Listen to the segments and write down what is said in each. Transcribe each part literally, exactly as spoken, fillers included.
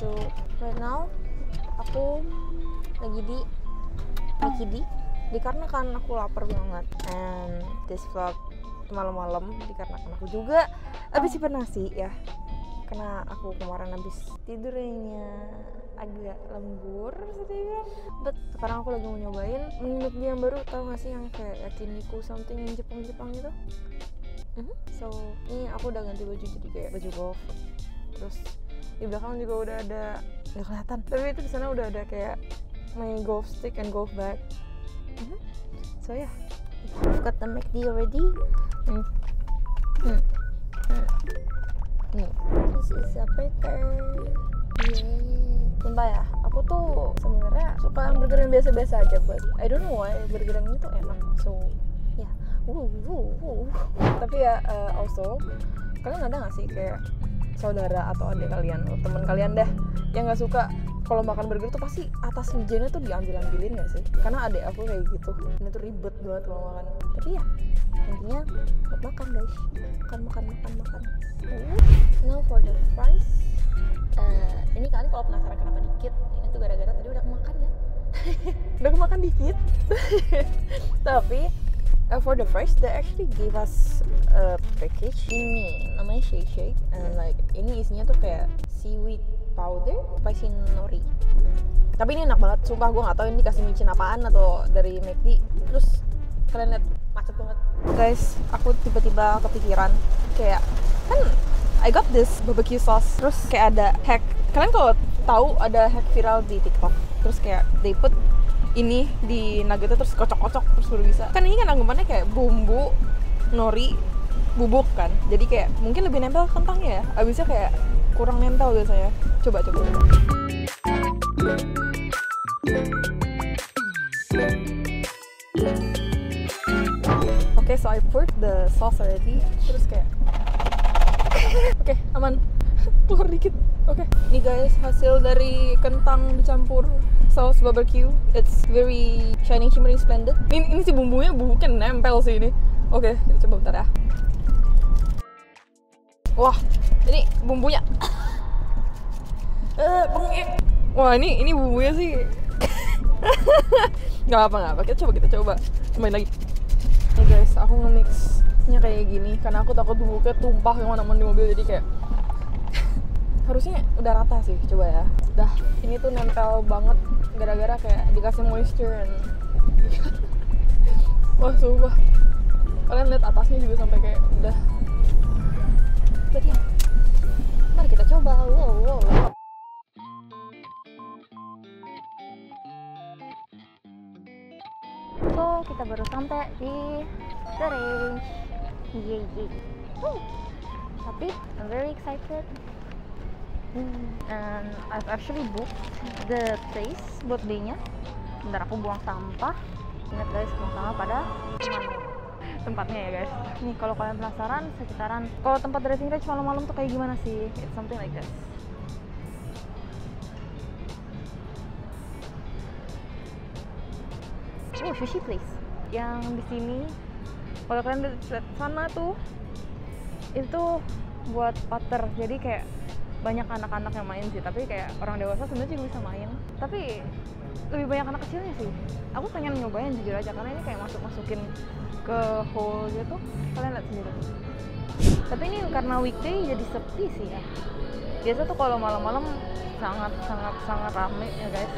So right now aku lagi di Mikidi dikarenakan aku lapar banget, and this vlog malam-malam dikarenakan aku juga habis simpen nasi ya, karena aku kemarin habis tidurnya agak lembur sedikit. But sekarang aku lagi mau nyobain menu yang baru, tau gak sih yang kayak yakiniku something yang Jepang-Jepang gitu. Mm-hmm. So ini aku udah ganti baju jadi kayak baju golf, terus di belakang juga udah ada, nggak kelihatan tapi itu di sana udah ada kayak my golf stick and golf bag. Mm-hmm. So yeah, I've got the McD already. Mm. Mm. Mm. Nih, this is a burger. Yeah. Sumpah ya, aku tuh sebenarnya suka burger yang biasa-biasa aja, but I don't know why burger yang ini tuh enak. So ya, yeah. Wuh, wuh, wuh. Tapi ya uh, also kalian ada nggak sih kayak saudara atau adik kalian atau teman kalian deh yang nggak suka kalau makan burger tuh pasti atas mejanya tuh diambil-ambilin nggak sih? Karena adik aku kayak gitu, ini tuh ribet banget kalau makan. Tapi ya intinya buat makan guys, makan makan makan makan. Now for the fries. Uh, ini kalian kalau penasaran kenapa dikit, ini tuh gara-gara tadi udah kemakan ya. Udah kemakan dikit. Tapi Uh, for the fries, they actually gave us a package. Ini namanya shake shake, and like ini isinya tuh kayak seaweed powder, spicy nori. Tapi ini enak banget, sumpah gue nggak tahu ini dikasih micin apaan atau dari McD. Terus kalian lihat macet banget. Guys, aku tiba-tiba kepikiran kayak kan I got this barbecue sauce. Terus kayak ada hack. Kalian kalau tahu ada hack viral di TikTok. Terus kayak they put ini di nuggetnya terus kocok-kocok terus baru bisa. Kan ini kan anggapannya kayak bumbu nori bubuk kan, jadi kayak mungkin lebih nempel kentangnya ya, abisnya kayak kurang nempel biasanya. Coba coba coba. Oke, okay, so I poured the sauce already. Terus kayak oke, okay, aman. Keluar dikit. Oke, okay. Ini guys hasil dari kentang dicampur saus barbecue. It's very shining, shimmering, splendid. Ini, ini sih bumbunya bubuknya nempel sih ini. Oke, okay, kita coba bentar ya. Wah, ini bumbunya. Eh, bengek. Wah, ini ini bumbunya sih. Gak apa nggak apa. Kita coba kita coba. Cobain lagi. Nih guys, aku nge-mixnya kayak gini karena aku takut bumbunya tumpah kemana-mana di mobil, jadi kayak harusnya udah rata sih. Coba ya. Dah, ini tuh nempel banget gara-gara kayak dikasih moisture and wah sumpah. Kalian lihat atasnya juga sampai kayak udah. Berarti ya, mari kita coba. Wow, wow, wow. So, kita baru sampai di The Range. Yeay, yeay. Uh, tapi I'm very excited. And I've actually booked the place buat day-nya. Bentar aku buang sampah. Ingat guys, buang sampah pada tempatnya ya guys. Nih kalau kalian penasaran sekitaran kalau tempat driving range malam-malam tuh kayak gimana sih? It's something like this. Oh, sushi place. Yang di sini kalau kalian lihat sana tuh itu buat putter. Jadi kayak banyak anak-anak yang main sih, tapi kayak orang dewasa sebenarnya juga bisa main, tapi lebih banyak anak kecilnya sih. Aku pengen nyobain jujur aja karena ini kayak masuk-masukin ke hole gitu. Kalian lihat sendiri. Tapi ini karena weekday jadi sepi sih ya. Biasa tuh kalau malam-malam sangat sangat sangat rame ya guys.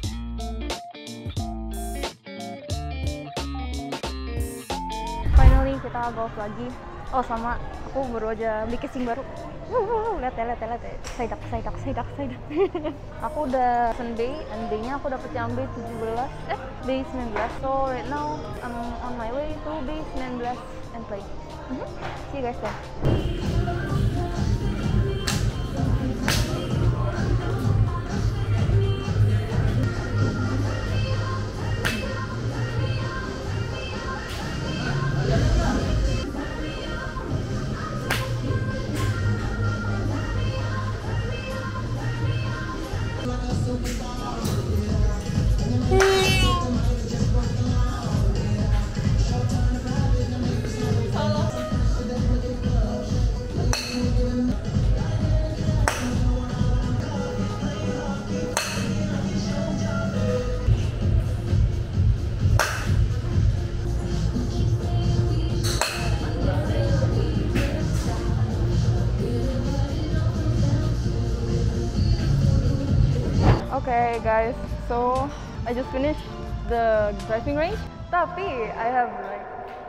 Finally kita golf lagi. Oh sama aku baru aja beli casing baru. Wuh, lihat ya, lihat ya, lihat ya. Saydak, saydak, saydak, saydak. Aku udah pesen day, and day-nya aku dapet yang B tujuh belas, eh, B sembilan belas. So right now I'm on my way to B sembilan belas and play. Mm-hmm. See you guys there. Okay guys, so I just finished the driving range. Tapi I have like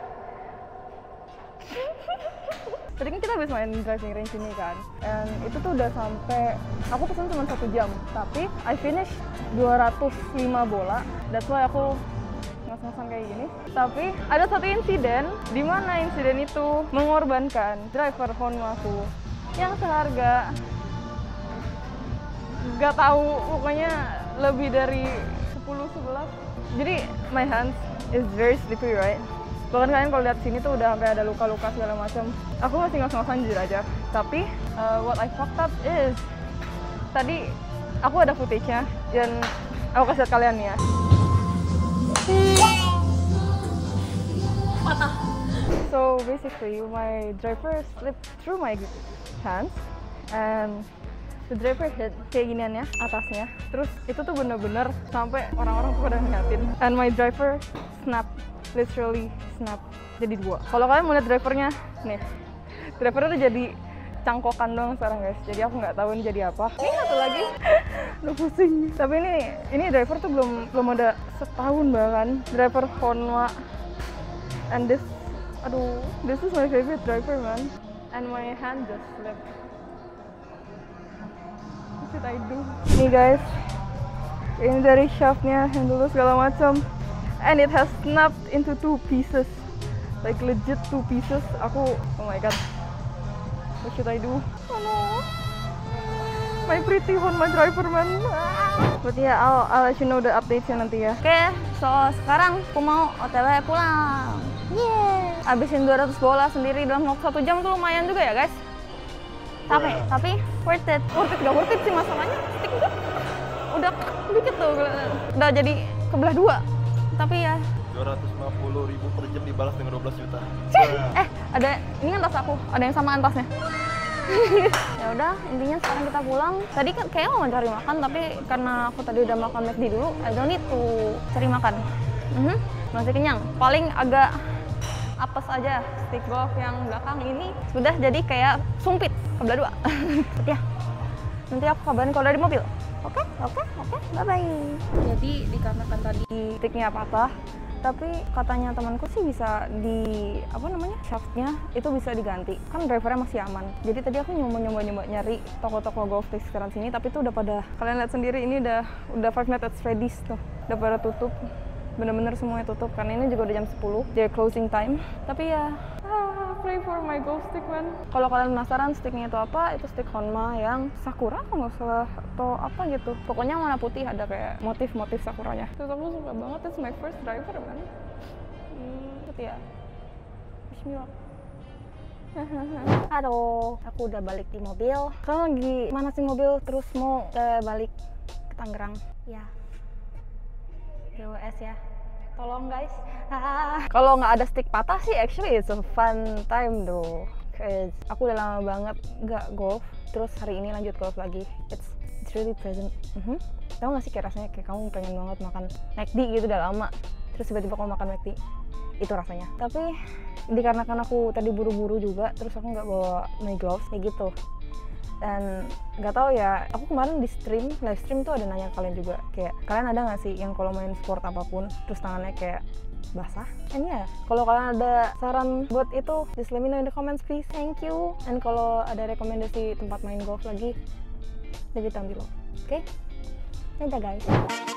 tadi kan kita habis main driving range ini kan, and itu tuh udah sampai aku pesen cuma satu jam, tapi I finish dua ratus lima bola. That's why aku ngos-ngosan kayak gini. Tapi ada satu insiden di mana insiden itu mengorbankan driver Honma aku yang seharga gak tahu pokoknya lebih dari sepuluh sebelas. Jadi my hands is very slippery, right? Bahkan kalian kalau lihat sini tuh udah sampai ada luka-luka segala macam. Aku masih ngos-ngosan jujur aja. Tapi uh, what I fucked up is tadi aku ada footage-nya dan aku kasih lihat kalian nih ya. Patah. So basically my driver slipped through my hands and the driver hit kayak ginian ya atasnya. Terus itu tuh bener-bener sampai orang-orang tuh pada ngeliatin. And my driver snap, literally snap, jadi dua. Kalau kalian mau lihat drivernya, nih, drivernya udah jadi cangkokan doang sekarang guys. Jadi aku nggak tahu ini jadi apa. Ini satu lagi, udah pusing. Tapi ini, ini driver tuh belum belum ada setahun bahkan. Driver Honma, and this, aduh, this is my favorite driver man. And my hand just slipped. What should I do? Nih guys, ini dari shaftnya yang dulu segala macam. And it has snapped into two pieces, like legit two pieces. Aku, oh my god, what should I do? Oh no, my pretty Honma driver man. But yeah, I'll, I'll let you know the updates ya nanti ya. Oke, okay, so sekarang aku mau O T W pulang. Yeah. Abisin dua ratus bola sendiri dalam waktu satu jam tuh lumayan juga ya guys. Capek, yeah. Tapi worth it. Worth it gak worth it sih masalahnya. Stick gue udah dikit tuh, udah jadi kebelah dua. Tapi ya dua ratus lima puluh ribu per jam dibalas dengan dua belas juta. Eh, ada ini kan tas aku, ada yang samaan tasnya. Ya udah, intinya sekarang kita pulang. Tadi kan kayaknya mau cari makan, tapi karena aku tadi udah makan McD dulu, I don't need to cari makan. Mm-hmm. Masih kenyang. Paling agak apes aja stick golf yang belakang ini sudah jadi kayak sumpit kebelah dua. Ya, nanti aku kabarin kalau dari mobil. Oke, okay, oke, okay, oke, okay, bye-bye. Jadi dikarenakan tadi sticknya patah, tapi katanya temanku sih bisa di apa namanya shaftnya itu bisa diganti. Kan drivernya masih aman. Jadi tadi aku nyoba-nyoba nyari toko-toko golf di sekitar sini, tapi itu udah pada kalian lihat sendiri ini udah udah five nights at Freddy's tuh, udah pada tutup. Bener-bener semuanya tutup karena ini juga udah jam sepuluh, their closing time. Tapi ya, ah, pray for my golf stick man. Kalau kalian penasaran sticknya itu apa, itu stick Honma yang sakura kalau nggak salah atau apa gitu. Pokoknya warna putih ada kayak motif-motif sakuranya. Terus aku suka banget, it's my first driver man. Hmm, gitu ya. Bismillah. Aduh, aku udah balik di mobil. Kalian lagi manasin mobil terus mau uh, balik ke Tangerang. Ya. G W S ya, tolong guys. Kalau nggak ada stick patah sih, actually it's a fun time though. Cause aku udah lama banget nggak golf, terus hari ini lanjut golf lagi. It's, it's really present. Mm-hmm. Tahu nggak sih kayak rasanya kayak kamu pengen banget makan McD gitu udah lama, terus tiba-tiba kamu makan McD, itu rasanya. Tapi dikarenakan aku tadi buru-buru juga, terus aku nggak bawa my gloves kayak gitu. Dan nggak tahu ya, aku kemarin di stream, live stream tuh ada nanya kalian juga kayak kalian ada nggak sih yang kalau main sport apapun terus tangannya kayak basah? And ya, yeah, kalau kalian ada saran buat itu, just let me know in the comments please, thank you. And kalau ada rekomendasi tempat main golf lagi, leave it down below, oke? Okay? Dadah guys.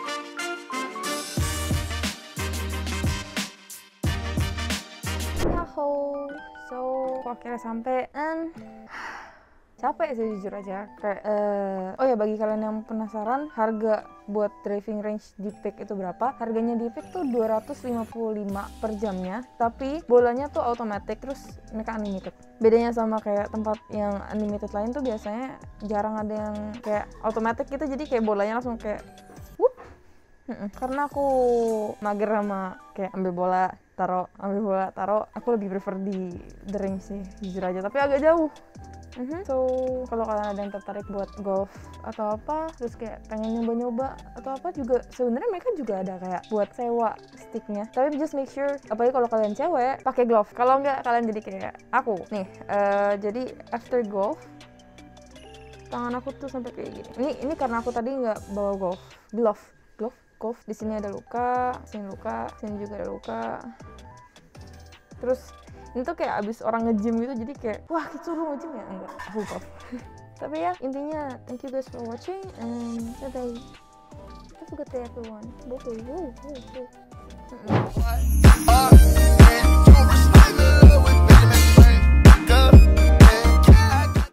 Yahoo, so aku akhirnya sampai and capek sih jujur aja. Kayak, uh, oh ya bagi kalian yang penasaran harga buat driving range di Peak itu berapa? Harganya di Peak tuh dua ratus lima puluh lima per jamnya, tapi bolanya tuh automatic, terus mereka unlimited. Bedanya sama kayak tempat yang unlimited lain tuh biasanya jarang ada yang kayak automatic gitu, jadi kayak bolanya langsung kayak whoop. Mm-mm. Karena aku mager sama kayak ambil bola taruh, ambil bola taruh, aku lebih prefer di the range sih jujur aja, tapi agak jauh. Mm-hmm. So, kalau kalian ada yang tertarik buat golf atau apa, terus kayak pengen nyoba-nyoba atau apa juga, sebenarnya mereka juga ada kayak buat sewa sticknya. Tapi just make sure, apalagi kalau kalian cewek, pakai glove. Kalau nggak, kalian jadi kayak aku. Nih, uh, jadi after golf, tangan aku tuh sampai kayak gini. Ini ini karena aku tadi nggak bawa golf glove glove golf. Di sini ada luka, sini luka, sini juga ada luka. Terus ini tuh kayak abis orang nge-gym gitu, jadi kayak wah gitu lu nge-gym ya? Enggak, aku golf. Tapi ya intinya thank you guys for watching and bye bye. Have a good day everyone. Bye bye.